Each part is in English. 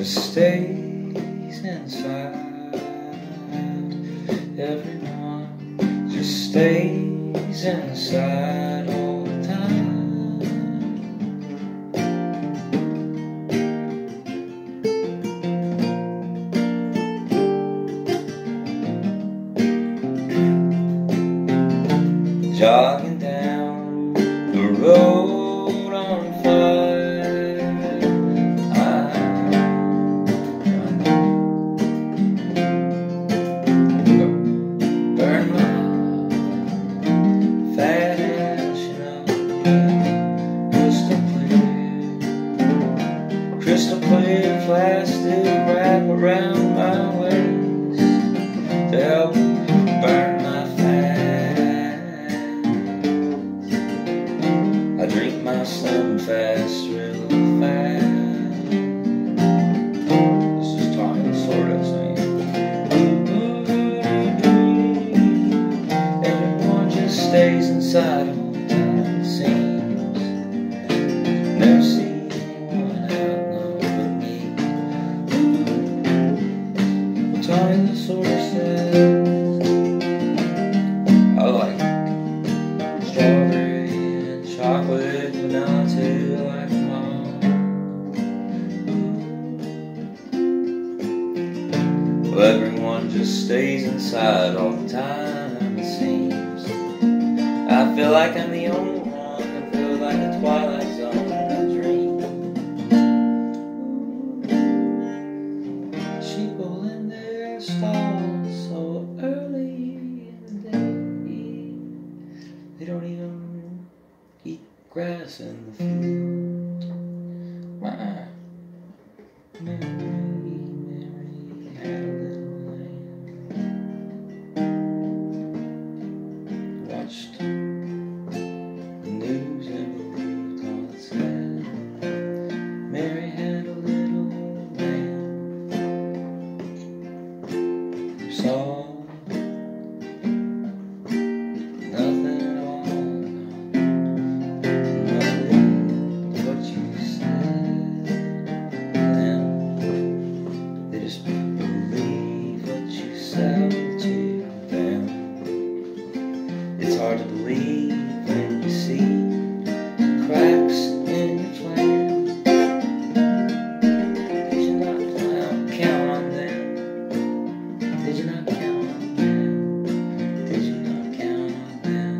just stays inside. Everyone just stays inside all the time. Jogging down the road on fire, burn my fat ass, you know, crystal clear plastic wrap around my waist to help burn my fat. I drink my Slim Fast real fast. This is Tommy sort of saying. Everyone just stays inside all the time, it seems. Never see anyone out now but me. Well, Tommy the sort of says, I like strawberry and chocolate, vanilla too, like mom. Well, everyone just stays inside all the time, it seems. I feel like I'm the only one that feels like a Twilight Zone in a dream. Sheeple in their stalls so early in the day. They don't even eat grass in the field. Mary had a little lamb. Watched the news and believed all it said. Mary had a little lamb who saw nothing at all. It's hard to believe when you see cracks in your plan. Did you not count on them? Did you not count on them? Did you not count on them?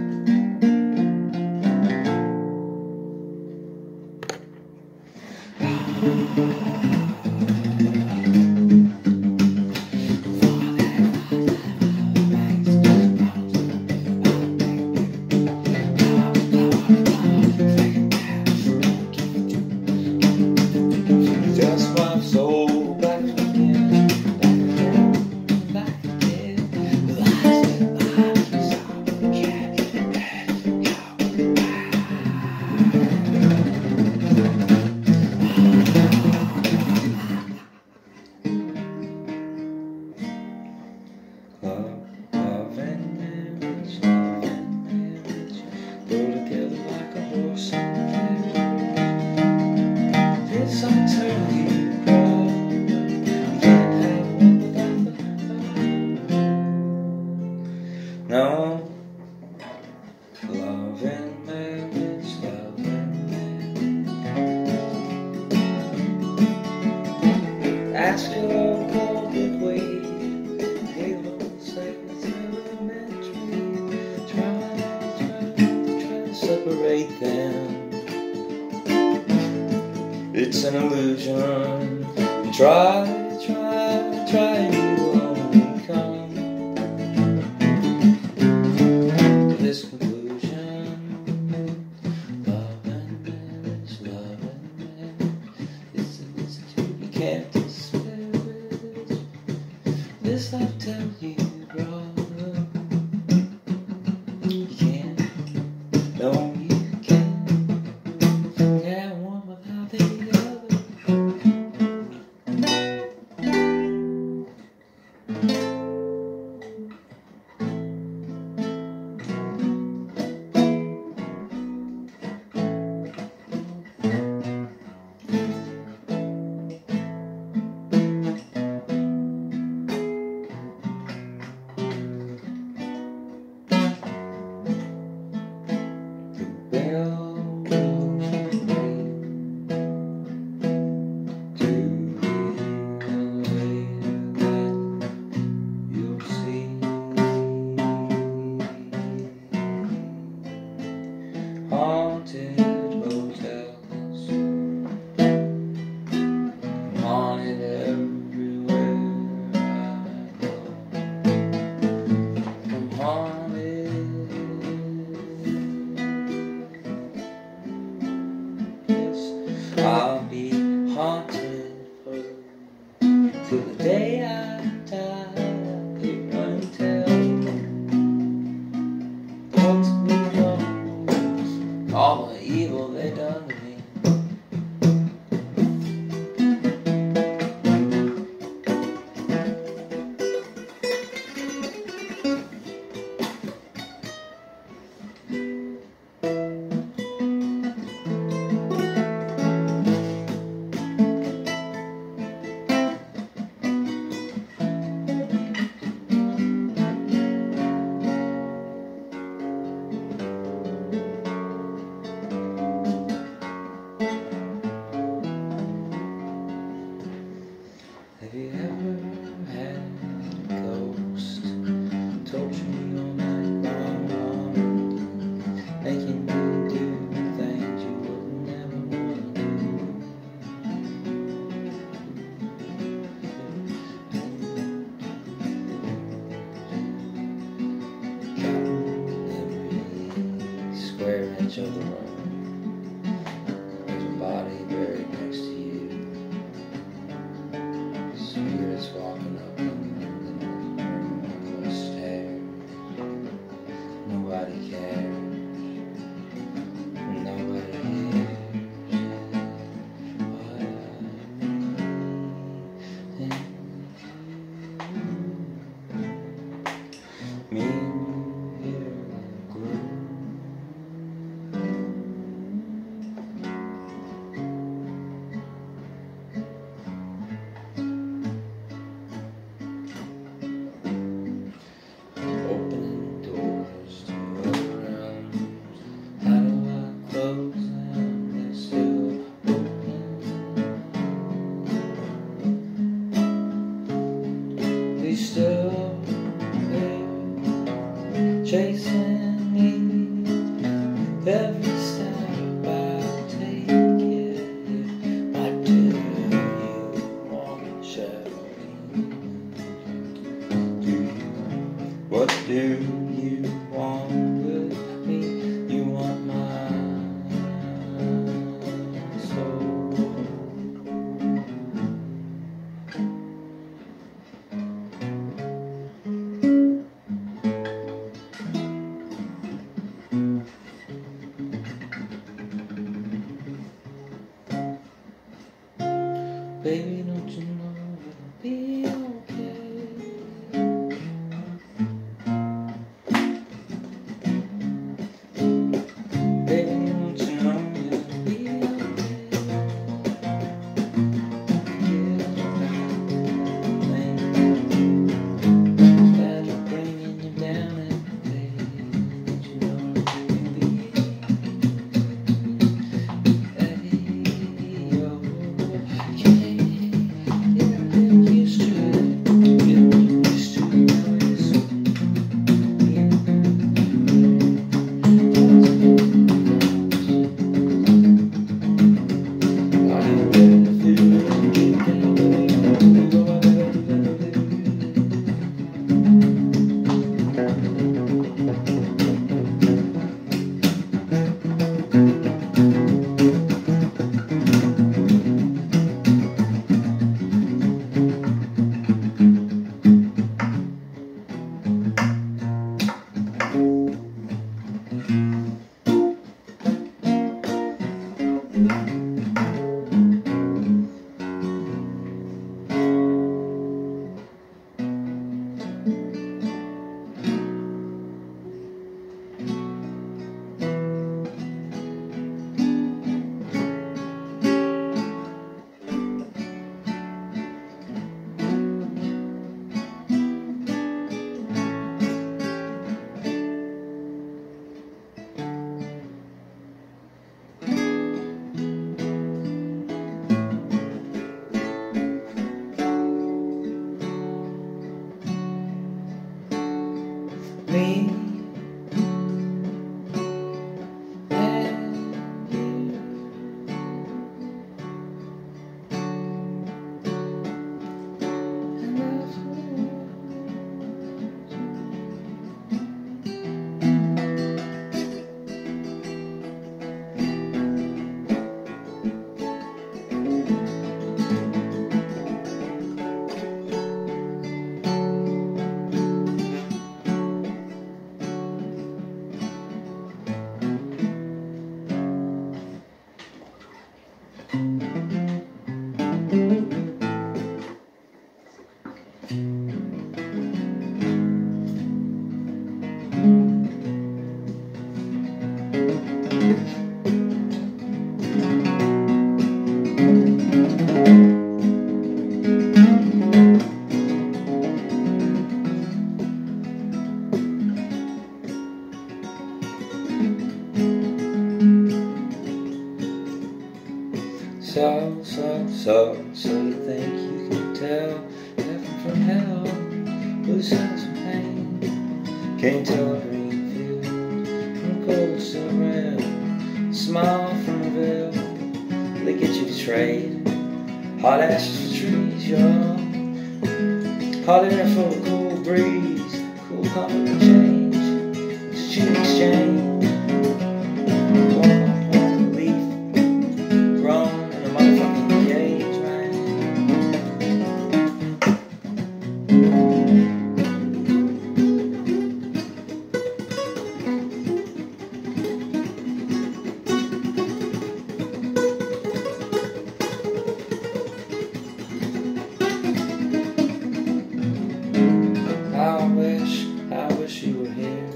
Love and marriage, go together like a horse and carriage. This I tell you, girl, you can't have one without the other. No, love and marriage, love and marriage. Ask your old cold way. Separate them. It's an illusion. Try, you will only come to this conclusion. Love and marriage, love and marriage. It's you can't disparage. This I tell you, brother. You can't. No, you can't have one without the other. this. I'll be haunted till the day I die. Could run and tell folks we know all the evil they done to me. Have you ever had a ghost torture you all night long, making you do things you would never want to do? Counting every square inch of the room, there's a body buried next to you. Spirits walking up in the northwest air. Nobody cares. Nobody hears what I mean. Me here in the gloom. Opening doors to other realms. How do I close them? They're still open. He's still there, chasing me. Every step I take it. What do you want, Shelby? What do you want with me? You want my soul. Baby, don't you know it'll be okay? Baby, don't you know it'll be okay? That are bringing you down every day. Don't you know it'll be okay? So you think you can tell heaven from hell? Blue skies from pain. Can't tell a green field from cold still red. Smile from a veil. They get you to trade hot ashes for trees, y'all. Hot air for a cool breeze. Cool comfort and change. It's a cheap exchange. I wish you were here.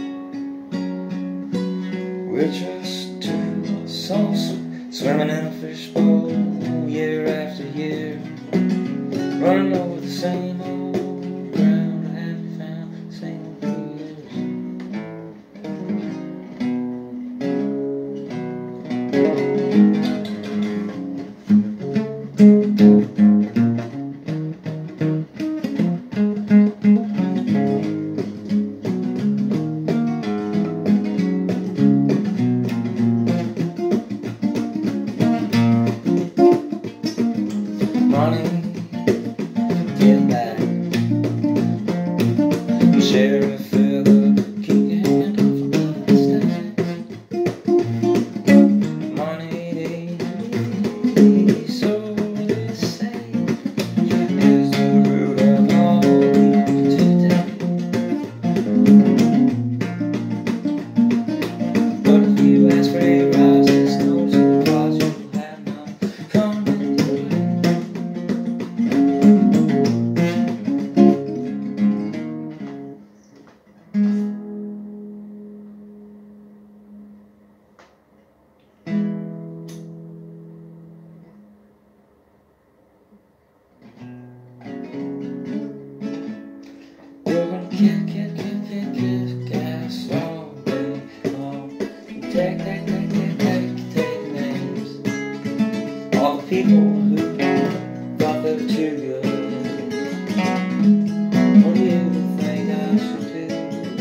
We're just two souls swimming in a fishbowl year after year, running over the same old ground. I haven't found the same old money, get back. Sheriff fella, keep your hand off of my stack. Money, so they say, is the root of all evil today. But if you ask for a rise, there's no surprise, you'll have none coming your way. We're gonna kick gas all day long. Take names. All the people who thought they were too good. What do you think I should do?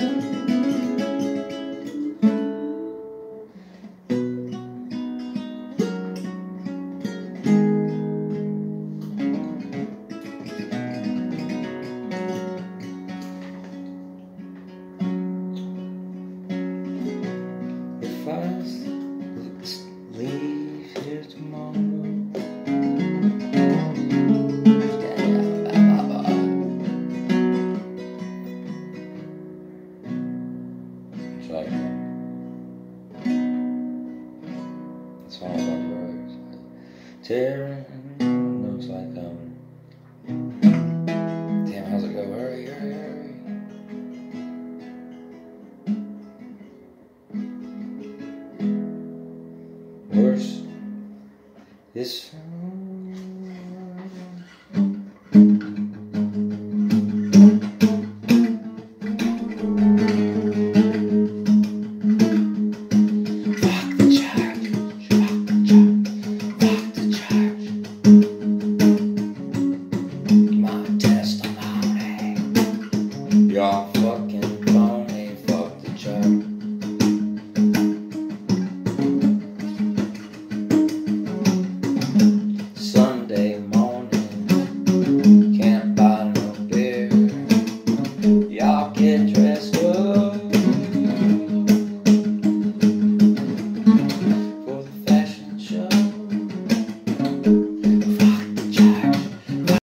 If I leave here tomorrow, it's like that song on the road. Tearing, looks like damn, how's it go? Hurry, hurry, hurry. Worse, this